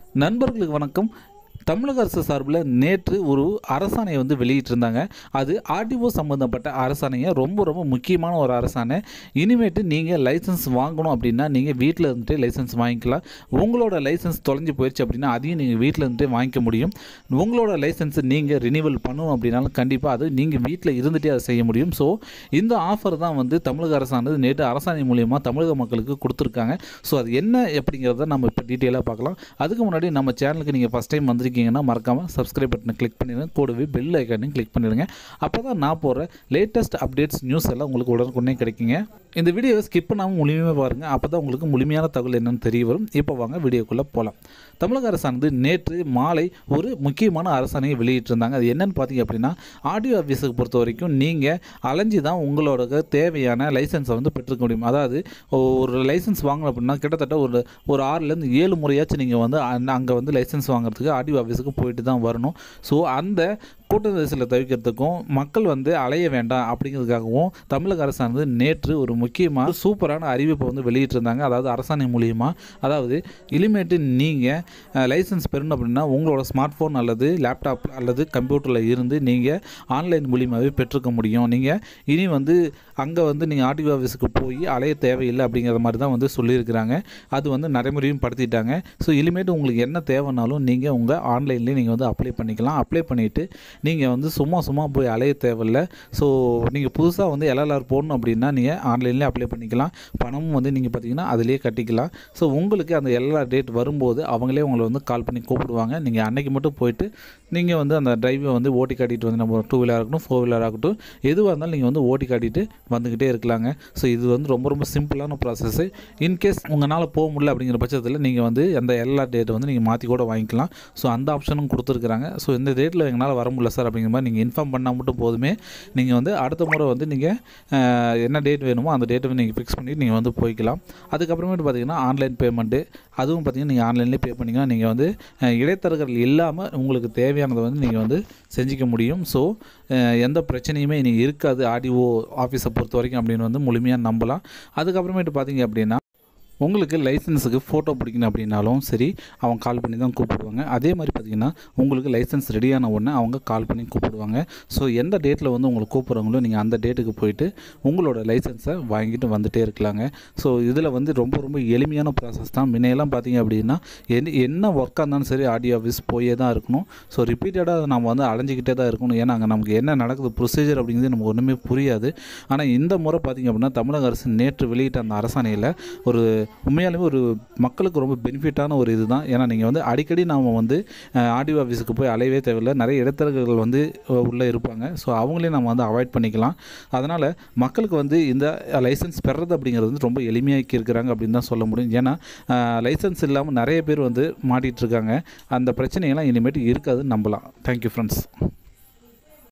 நண்பர்களுக்கு வணக்கம். தமிழக அரசு சார்பில் நேற்று ஒரு அரசாணையை வெளியிட்டிருந்தாங்க. அது ஆர்டிஓ சம்மந்தப்பட்ட அரசாணையை ரொம்ப முக்கியமான ஒரு அரசாணை. இனிமேட்டு நீங்கள் லைசன்ஸ் வாங்கணும் அப்படின்னா நீங்கள் வீட்டில் இருந்துட்டு லைசன்ஸ் வாங்கிக்கலாம். உங்களோட லைசன்ஸ் தொலைஞ்சு போயிடுச்சு அப்படின்னா அதையும் நீங்கள் வீட்டில் இருந்துட்டு வாங்கிக்க முடியும். உங்களோட லைசன்ஸ் நீங்கள் ரினிவல் பண்ணணும் அப்படின்னாலும் கண்டிப்பாக அது நீங்கள் வீட்டில் இருந்துகிட்டே அதை செய்ய முடியும். ஸோ இந்த ஆஃபர் தான் தமிழக அரசானது நேற்று அரசாணை மூலியமாக தமிழக மக்களுக்கு கொடுத்துருக்காங்க. ஸோ அது என்ன அப்படிங்கிறத நம்ம இப்போ டீட்டெயிலாக பார்க்கலாம். அதுக்கு முன்னாடி நம்ம சேனலுக்கு நீங்கள் ஃபஸ்ட் டைம் வந்திருக்கீங்கன்னா மறக்காமல் சப்ஸ்கிரைப் பட்டனை கிளிக் பண்ணிடுங்க. கூடவே பெல் ஐக்கானையும் கிளிக் பண்ணிடுங்க. அப்போ தான் நான் போகிற லேட்டஸ்ட் அப்டேட்ஸ் நியூஸ் எல்லாம் உங்களுக்கு உடனுக்குடனே கிடைக்குங்க. இந்த வீடியோவை ஸ்கிப் பண்ணாமல் முழுமையாக பாருங்கள். அப்போ தான் உங்களுக்கு முழுமையான தகவல் என்னென்னு தெரிய வரும். இப்போ வாங்க வீடியோக்குள்ளே போகலாம். தமிழக அரசானது நேற்று மாலை ஒரு முக்கியமான அரசாணையை வெளியிட்டிருந்தாங்க. அது என்னென்னு பார்த்தீங்க அப்படின்னா, ஆர்டிஓ ஆஃபீஸுக்கு பொறுத்த வரைக்கும் நீங்கள் அலைஞ்சி தான் உங்களோட தேவையான லைசன்ஸை பெற்றுக்க முடியும். அதாவது ஒரு லைசன்ஸ் வாங்கணும் அப்படின்னா கிட்டத்தட்ட ஒரு 6லேருந்து 7 முறையாச்சும் நீங்கள் அங்கே லைசன்ஸ் வாங்குறதுக்கு ஆர்டிஓ ஆஃபீஸுக்கு போயிட்டு தான் வரணும். ஸோ அந்த கூட்ட நெரிசலை தவிர்க்கிறதுக்கும் மக்கள் அலைய வேண்டாம் அப்படிங்கிறதுக்காகவும் தமிழக அரசானது நேற்று ஒரு முக்கியமாக சூப்பரான அறிவிப்பை வெளியிட்டிருந்தாங்க. அதாவது அரசாணை மூலியமாக, அதாவது இனிமேட்டு நீங்கள் லைசன்ஸ் பெறணும் அப்படின்னா உங்களோட ஸ்மார்ட் ஃபோன் அல்லது லேப்டாப் அல்லது கம்ப்யூட்டரில் இருந்து நீங்கள் ஆன்லைன் மூலியமாகவே பெற்றுக்க முடியும். நீங்கள் இனி அங்கே நீங்கள் ஆர்டிஓ ஆஃபீஸுக்கு போய் அலைய தேவையில்லை அப்படிங்கிற மாதிரி தான் சொல்லியிருக்கிறாங்க. அது நடைமுறையும் படுத்திட்டாங்க. ஸோ இனிமேட்டு உங்களுக்கு என்ன தேவைனாலும் நீங்கள் உங்கள் ஆன்லைன்லேயே நீங்கள் அப்ளை பண்ணிக்கலாம். அப்ளை பண்ணிவிட்டு நீங்கள் சும்மா போய் அலைய தேவையில்லை. ஸோ நீங்கள் புதுசாக எல்எல்ஆர் போடணும் அப்படின்னா நீங்கள் ஆன்லைன்லேயே அப்ளை பண்ணிக்கலாம். பணமும் நீங்கள் பார்த்தீங்கன்னா அதிலேயே கட்டிக்கலாம். ஸோ உங்களுக்கு அந்த எல்எல்ஆர் டேட் வரும்போது அவங்களே உங்களை கால் பண்ணி கூப்பிடுவாங்க. நீங்கள் அன்னைக்கு மட்டும் போயிட்டு நீங்கள் அந்த டிரைவை ஓட்டி காட்டிட்டு நம்ம 2 வீலர் ஆகட்டும் 4 வீலர் ஆகட்டும் எதுவாக இருந்தாலும் நீங்கள் ஓட்டி காட்டிட்டு வந்துக்கிட்டே இருக்கலாங்க. ஸோ இது ரொம்ப சிம்பிளான ப்ராசஸ்ஸு. இன்கேஸ் உங்களால் போக முடியல அப்படிங்கிற பட்சத்தில் நீங்கள் அந்த எல்எல்ஆர் டேட்டை நீங்கள் மாற்றி கூட வாங்கிக்கலாம். ஸோ அந்த ஆப்ஷனும் கொடுத்துருக்குறாங்க. ஸோ இந்த டேட்டில் எங்களால் வர முடியல சார் அப்படிங்கிற மாதிரி நீங்கள் இன்ஃபார்ம் பண்ணால் மட்டும் போதுமே. நீங்கள் அடுத்த முறை நீங்கள் என்ன டேட் வேணுமோ அந்த டேட்டை நீங்கள் ஃபிக்ஸ் பண்ணிவிட்டு நீங்கள் போய்க்கலாம். அதுக்கப்புறமேட்டு பார்த்தீங்கன்னா ஆன்லைன் பேமெண்ட்டு, அதுவும் பார்த்தீங்கன்னா நீங்கள் ஆன்லைன்லேயே பே பண்ணிங்கன்னா நீங்கள் இடைத்தரகர்கள் இல்லாமல் உங்களுக்கு தேவையானதை நீங்கள் செஞ்சிக்க முடியும். ஸோ எந்த பிரச்சனையுமே இன்றைக்கி இருக்காது ஆர்டிஓ ஆஃபீஸை பொறுத்த வரைக்கும் அப்படின்னு முழுமையாக நம்பலாம். அதுக்கப்புறமேட்டு பார்த்தீங்க அப்படின்னா உங்களுக்கு லைசன்ஸுக்கு ஃபோட்டோ பிடிக்கணும் அப்படின்னாலும் சரி அவங்க கால் பண்ணி தான் கூப்பிடுவாங்க. அதே மாதிரி பார்த்திங்கன்னா உங்களுக்கு லைசன்ஸ் ரெடியான உடனே அவங்க கால் பண்ணி கூப்பிடுவாங்க. ஸோ எந்த டேட்டில் உங்களை கூப்பிட்றாங்களோ நீங்கள் அந்த டேட்டுக்கு போயிட்டு உங்களோட லைசன்ஸை வாங்கிட்டு வந்துகிட்டே இருக்கலாங்க. ஸோ இதில் ரொம்ப எளிமையான ப்ராசஸ் தான். முன்னையெல்லாம் பார்த்திங்க அப்படின்னா என்ன ஒர்க்காக இருந்தாலும் சரி ஆர்டிஓ ஆஃபீஸ் போயே தான் இருக்கணும். ஸோ ரிப்பீட்டடாக நம்ம அலைஞ்சிக்கிட்டே தான் இருக்கணும். ஏன்னா அங்கே நமக்கு என்ன நடக்குது ப்ரொசீஜர் அப்படிங்கிறது நமக்கு ஒன்றுமே புரியாது. ஆனால் இந்த முறை பார்த்திங்க அப்படின்னா தமிழக அரசு நேற்று வெளியிட்ட அந்த அரசாணையில் உண்மையாலுமே ஒரு மக்களுக்கு ரொம்ப பெனிஃபிட்டான ஒரு இது தான். ஏன்னா நீங்கள் அடிக்கடி நாம் ஆர்டிஓ ஆஃபீஸுக்கு போய் அலையவே தேவையில்லை. நிறைய இடைத்தரகர்கள் உள்ளே இருப்பாங்க. ஸோ அவங்களே நம்ம அவாய்ட் பண்ணிக்கலாம். அதனால் மக்களுக்கு இந்த லைசன்ஸ் பெறது அப்படிங்கிறது ரொம்ப எளிமையாக்கி இருக்கிறாங்க அப்படின்னு தான் சொல்ல முடியும். ஏன்னா லைசன்ஸ் இல்லாமல் நிறைய பேர் மாட்டிகிட்டு இருக்காங்க. அந்த பிரச்சனையெல்லாம் இனிமேட்டு இருக்காதுன்னு நம்பலாம். Thank you friends.